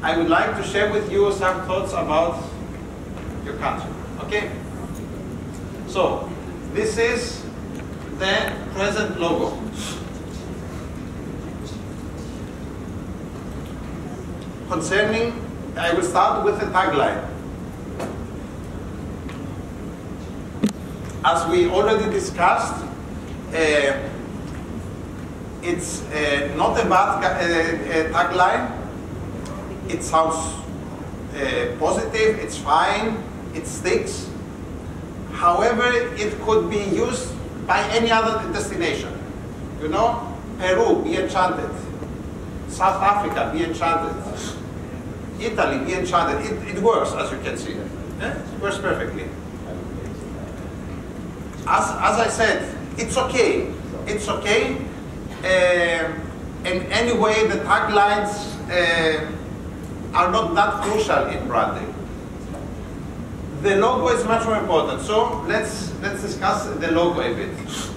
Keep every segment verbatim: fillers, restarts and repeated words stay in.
I would like to share with you some thoughts about your country. Okay? So, this is the present logo. Concerning, I will start with the tagline. As we already discussed, uh, it's uh, not a bad uh, uh, tagline. It sounds uh, positive, it's fine, it sticks. However, it could be used by any other destination. You know, Peru, be enchanted. South Africa, be enchanted. Italy, be enchanted. It, it works, as you can see. Yeah? It works perfectly. As, as I said, it's okay. It's okay. Uh, in any way, the taglines uh, are not that crucial in branding. The logo is much more important. So let's let's discuss the logo a bit.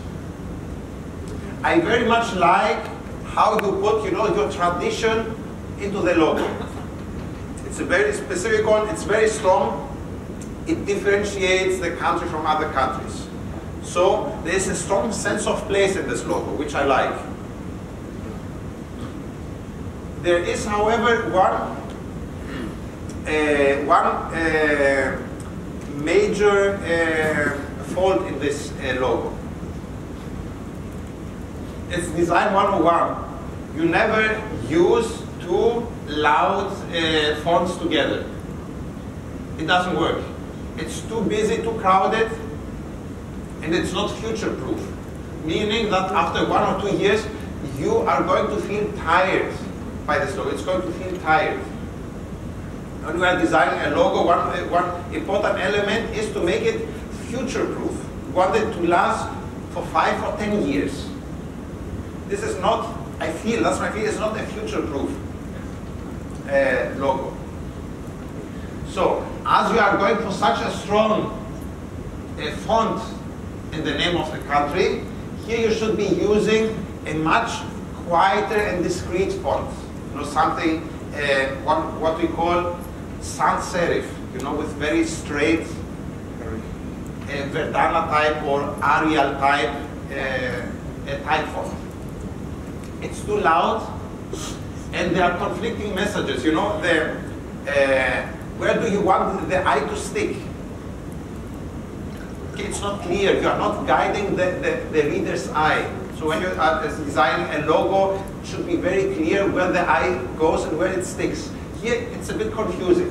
I very much like how you put, you know, your tradition into the logo. It's a very specific one. It's very strong. It differentiates the country from other countries. So there's a strong sense of place in this logo, which I like. There is, however, one uh, one uh, major uh, fault in this uh, logo. It's design one oh one. You never use two loud uh, fonts together. It doesn't work. It's too busy, too crowded, and it's not future-proof. Meaning that after one or two years, you are going to feel tired by this logo. It's going to feel tired. When we are designing a logo, one, uh, one important element is to make it future-proof. We want it to last for five or ten years. This is not, I feel, that's my feeling, it's not a future-proof uh, logo. So, as you are going for such a strong uh, font in the name of the country, here you should be using a much quieter and discreet font. You know, something, uh, one, what we call sans serif, you know, with very straight uh, Verdana type or Arial type uh, uh, type font. It's too loud, and there are conflicting messages. You know, the, uh, where do you want the eye to stick? Okay, it's not clear. You are not guiding the, the, the reader's eye. So when you are designing a logo, it should be very clear where the eye goes and where it sticks. Here, it's a bit confusing.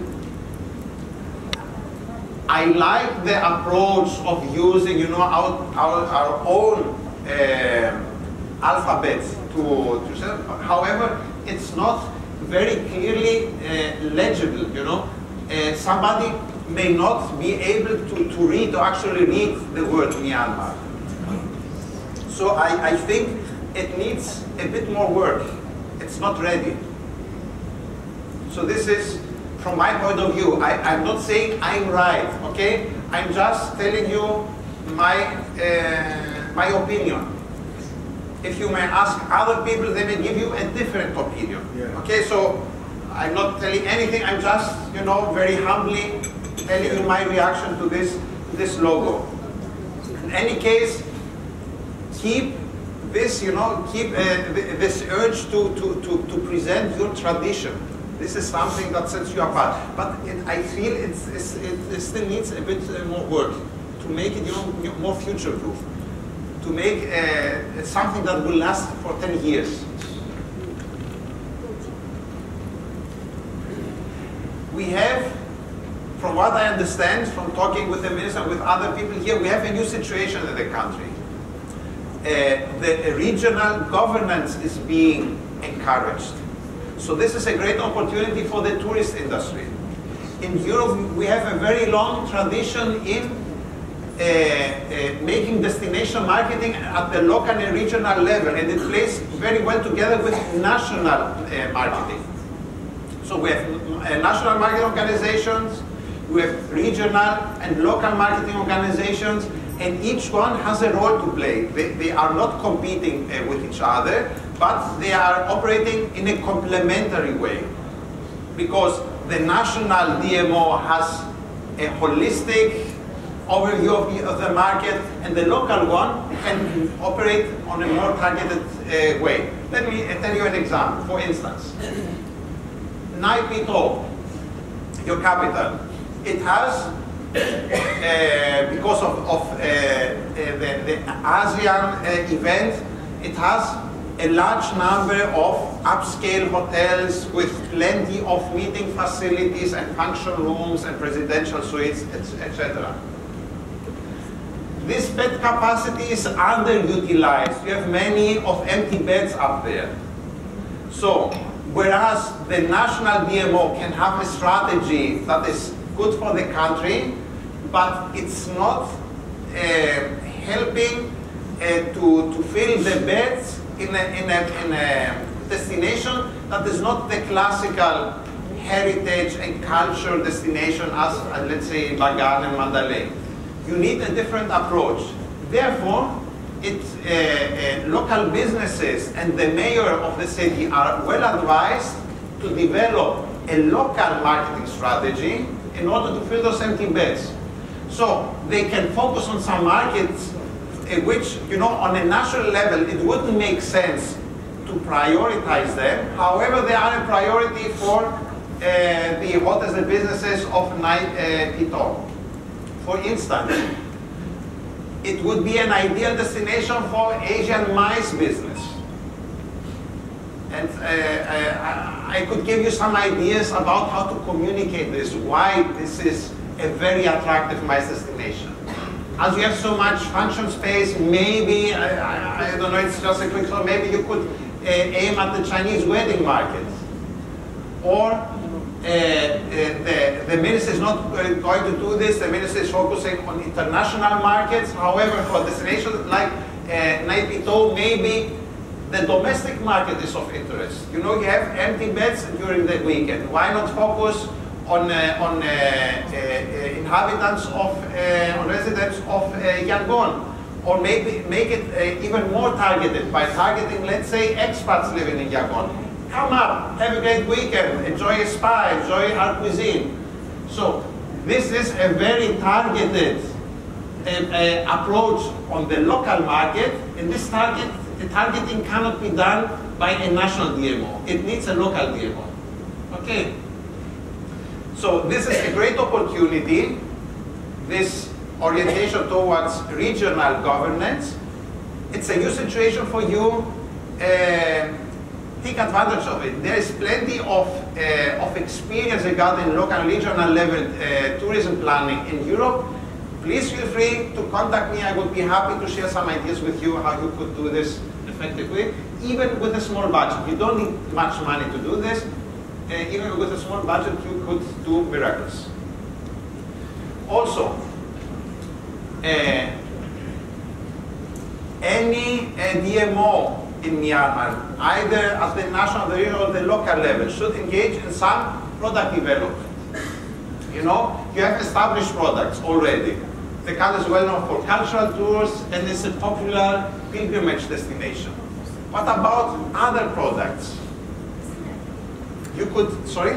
I like the approach of using, you know, our, our, our own uh, alphabet to, to say. However, it's not very clearly uh, legible, you know. Uh, somebody may not be able to, to read or actually read the word Myanmar. So I, I think it needs a bit more work. It's not ready. So this is, from my point of view, I, I'm not saying I'm right, okay? I'm just telling you my, uh, my opinion. If you may ask other people, they may give you a different opinion. Yeah. Okay, so I'm not telling anything, I'm just, you know, very humbly telling you my reaction to this, this logo. In any case, keep this, you know, keep uh, this urge to, to, to, to present your tradition. This is something that sets you apart. But it, I feel it's, it's, it, it still needs a bit uh, more work to make it, you know, more future-proof. To make uh, something that will last for ten years. We have, from what I understand, from talking with the minister, with other people here, we have a new situation in the country. Uh, the regional governance is being encouraged. So this is a great opportunity for the tourist industry. In Europe, we have a very long tradition in Uh, uh, making destination marketing at the local and regional level, and it plays very well together with national uh, marketing. So we have uh, national marketing organizations, we have regional and local marketing organizations, and each one has a role to play. They, they are not competing uh, with each other, but they are operating in a complementary way. because the national D M O has a holistic overview of the, of the market, and the local one can operate on a more targeted uh, way. Let me uh, tell you an example. For instance, Naypyidaw, your capital, it has, uh, because of, of uh, uh, the, the ASEAN uh, event, it has a large number of upscale hotels with plenty of meeting facilities and function rooms and presidential suites, et cetera. This bed capacity is underutilized. You have many of empty beds up there. So, whereas the national D M O can have a strategy that is good for the country, but it's not uh, helping uh, to, to fill the beds in a, in, a, in a destination that is not the classical heritage and culture destination as, uh, let's say, Bagan and Mandalay. You need a different approach. Therefore, it, uh, uh, local businesses and the mayor of the city are well advised to develop a local marketing strategy in order to fill those empty beds. So they can focus on some markets uh, which, you know, on a national level, it wouldn't make sense to prioritize them. However, they are a priority for uh, the hotels and businesses of Naypyidaw. For instance, it would be an ideal destination for Asian mice business. And uh, uh, I could give you some ideas about how to communicate this, why this is a very attractive mice destination. As you have so much function space, maybe, I, I, I don't know, it's just a quick thought, maybe you could uh, aim at the Chinese wedding market. Or Uh, uh, the, the minister is not uh, going to do this. The minister is focusing on international markets. However, for destinations like uh, Naypyidaw, maybe the domestic market is of interest. You know, you have empty beds during the weekend. Why not focus on, uh, on uh, uh, inhabitants of, uh, on residents of uh, Yangon? Or maybe make it uh, even more targeted by targeting, let's say, expats living in Yangon. Come up, have a great weekend, enjoy a spa, enjoy our cuisine. So this is a very targeted uh, uh, approach on the local market, and this target, the targeting cannot be done by a national D M O. It needs a local D M O. Okay. So this is a great opportunity, this orientation towards regional governance. It's a new situation for you. Uh, Take advantage of it. There is plenty of, uh, of experience regarding local and regional level uh, tourism planning in Europe. Please feel free to contact me. I would be happy to share some ideas with you how you could do this effectively, even with a small budget. You don't need much money to do this. Uh, even with a small budget, you could do miracles. Also, uh, any uh, D M O in Myanmar, either at the national, the regional, or the local level, should engage in some product development. You know, you have established products already. The country is well known for cultural tours, and it's a popular pilgrimage destination. What about other products? You could, sorry?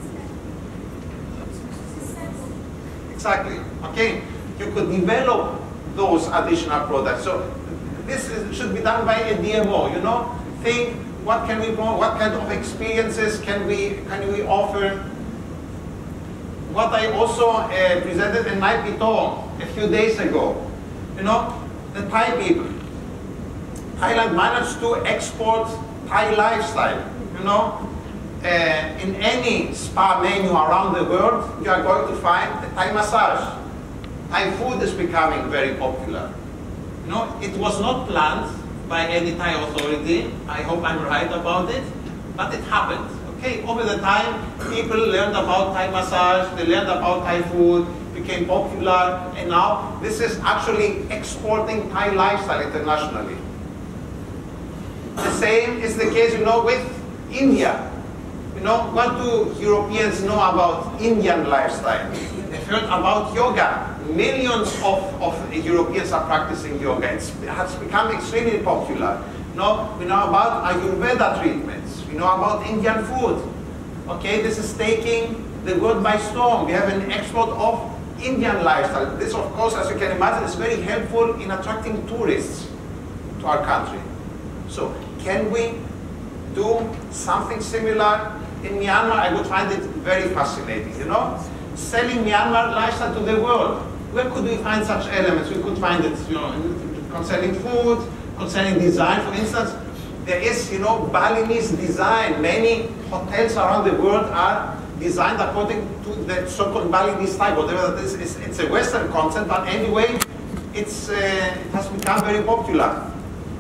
Exactly, okay. You could develop those additional products. So this is, should be done by a D M O, you know? Think, what can we promote, what kind of experiences can we, can we offer? What I also uh, presented in Naypyidaw a few days ago, you know, the Thai people. Thailand managed to export Thai lifestyle, you know? Uh, in any spa menu around the world, you are going to find a Thai massage. Thai food is becoming very popular. No, it was not planned by any Thai authority. I hope I'm right about it, but it happened. Okay, over the time, people learned about Thai massage, they learned about Thai food, became popular, and now this is actually exporting Thai lifestyle internationally. The same is the case, you know, with India. You know, what do Europeans know about Indian lifestyle? They've heard about yoga. Millions of, of Europeans are practicing yoga. It's, it has become extremely popular. You know, we know about Ayurveda treatments. We know about Indian food. Okay, this is taking the world by storm. We have an export of Indian lifestyle. This, of course, as you can imagine, is very helpful in attracting tourists to our country. So, can we do something similar in Myanmar? I would find it very fascinating, you know? Selling Myanmar lifestyle to the world. Where could we find such elements? We could find it, you know, concerning food, concerning design, for instance. There is, you know, Balinese design. Many hotels around the world are designed according to the so-called Balinese style, whatever that is. It's, it's a Western concept, but anyway, it's, uh, it has become very popular.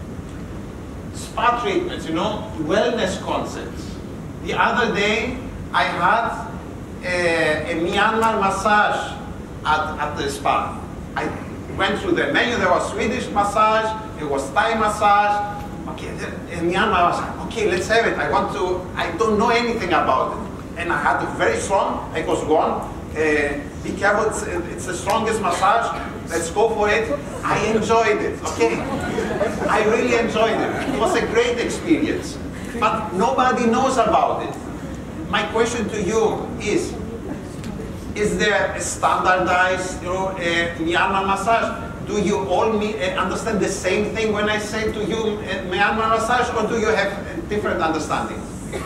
Spa treatments, you know, wellness concepts. The other day, I had a, a Myanmar massage at, at the spa. I went through the menu. There was Swedish massage, there was Thai massage. Okay, in Myanmar, I was like, okay, let's have it. I want to, I don't know anything about it. And I had a very strong, I was one, uh, be careful, it's, it's the strongest massage, let's go for it. I enjoyed it, okay? I really enjoyed it. It was a great experience. But nobody knows about it. My question to you is, is there a standardized, you know, uh, Myanmar massage? Do you all me, uh, understand the same thing when I say to you uh, Myanmar massage, or do you have a different understanding?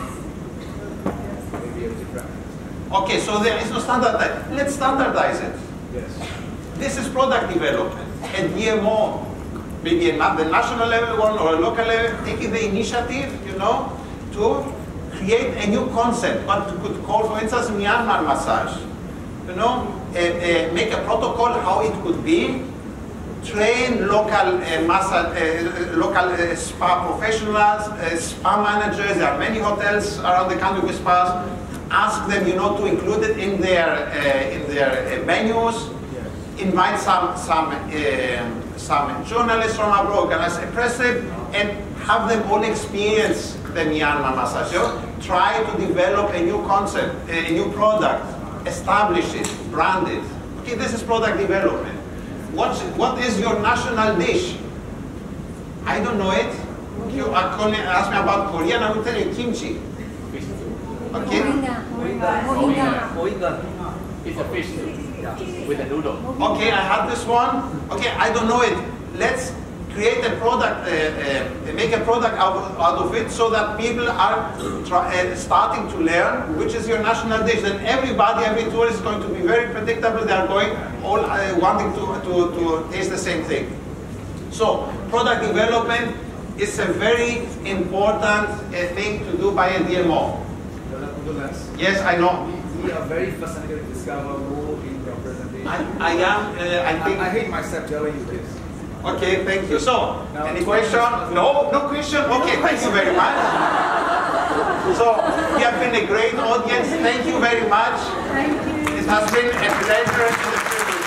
Okay, so there is no standardize. Let's standardize it. Yes. This is product development. A D M O, maybe at the national level one or a local level, taking the initiative, you know, to create a new concept. What we could call, for instance, Myanmar massage. You know, uh, uh, make a protocol how it could be. Train local uh, massage, uh, local uh, spa professionals, uh, spa managers. There are many hotels around the country with spas. Ask them, you know, to include it in their uh, in their uh, menus. Yeah. Invite some some uh, some journalists from abroad, organize a press trip, and have them all experience the Myanmar massage. You know? Try to develop a new concept, a new product, establish it, brand it. Okay, this is product development. What's, what is your national dish? I don't know it. You ask me about Korean, I will tell you kimchi. Okay? Moringa. Moringa. It's a fish with a noodle. Okay, I have this one. Okay, I don't know it. Let's create a product, uh, uh, make a product out of, out of it so that people are try, uh, starting to learn which is your national dish. Then everybody, every tourist is going to be very predictable. They are going all uh, wanting to, to, to taste the same thing. So product development is a very important uh, thing to do by a D M O. Yes, I know. We are very fascinated to discover more in your presentation. I, I am, uh, I think... I, I hate myself telling you this. Okay, thank you. So, now, any question? No? No question? Okay, thank you very much. So, you have been a great audience. Thank you very much. Thank you. It has been a pleasure and a privilege.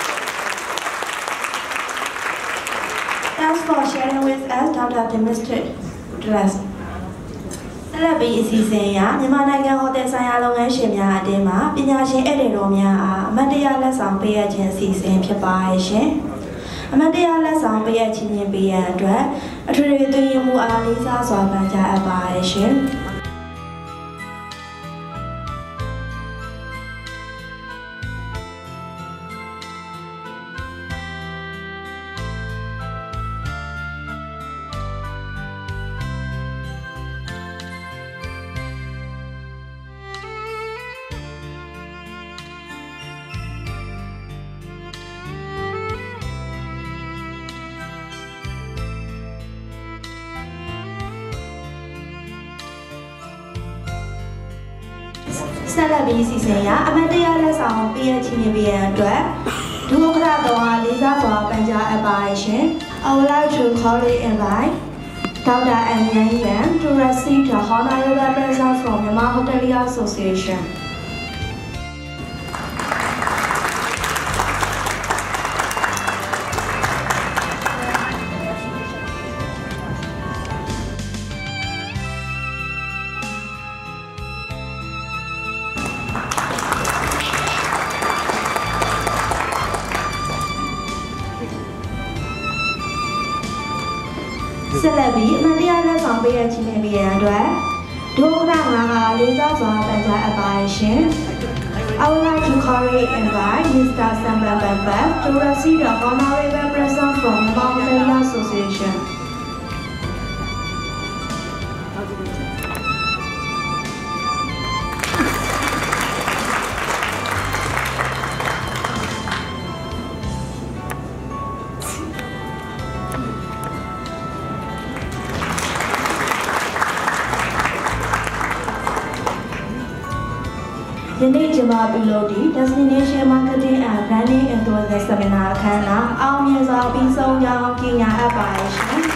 Thanks for sharing with us, Doctor Dimitris. ဆက်လက်ပြီးအစီအစဉ်အရမြန်မာနိုင်ငံဟိုတယ်ဆိုင်ရာလုပ်ငန်းရှင်များအသင်းမှပညာရှင်ဧည့်သည်တော်များအားအမတ်တရားလက်ဆောင်ပေးအပ်ခြင်းအစီအစဉ်ဖြစ်ပါရဲ့ရှင်။အမတ်တရားလက်ဆောင်ပေးအပ်ခြင်းပေးရန်အတွက်အထွေထွေသွင်းမှုအားလေးစားစွာပန်ကြားအပ်ပါရဲ့ရှင်။ဆက်လက်ပြီးစီစဉ်ရအမတ်တရားလက်ဆောင်ပေးရခြင်းပေးရန်အတွက်ဒုက္ခတော်အားလေးစားစွာပန်ကြားအပ်ပါရှင် I would like to cordially invite Doctor M. Yang Yan to receive the honorary present from Myanmar Hotelier Association. Celebi, Maria Lesson Bear Chimney and Dwell, ဒုက္ခနာကလေးစားစွာပန်ကြားအပ်ပါရှင် I would like to cordially invite Mister Samban Bambam to receive the honorable present from Mountain Association. Yeni cevap piloti Destination Marketing and Planning Enthusiast Seminar အခမ်းအနားအောင်မြင်စွာပြီးဆုံးကြောင်းကြေညာအပ်ပါရှင်